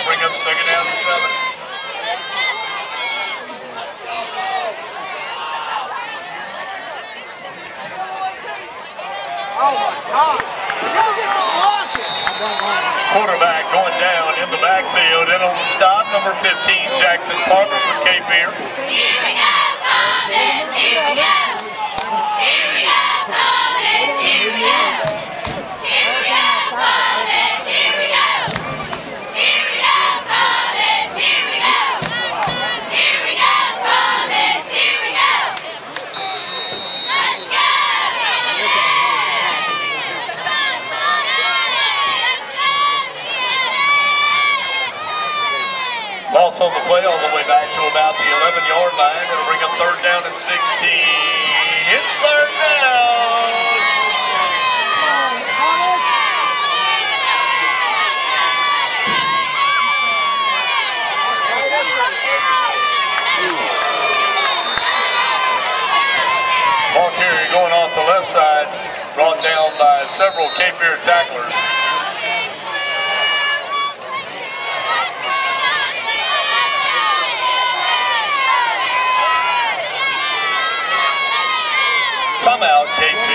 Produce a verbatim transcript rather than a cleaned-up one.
bring up second down and seven. Oh my God! Can we get some blocking? Quarterback going down in the backfield. And on the stop, number fifteen, Jackson Parker for Cape Fear. Here we go, Comets! Here we go! Here we go, Comets! Here we go! Here we go, Comets! Here we go! Here we go, Comets! Here we go! Here we go, Comets! Here we go! Let's go! Loss on the play all the way back to about the eleven yard line. It'll bring up third down and sixteen. It's third down. Ball carrier going off the left side, brought down by several Cape Fear tacklers. Timeout, Cape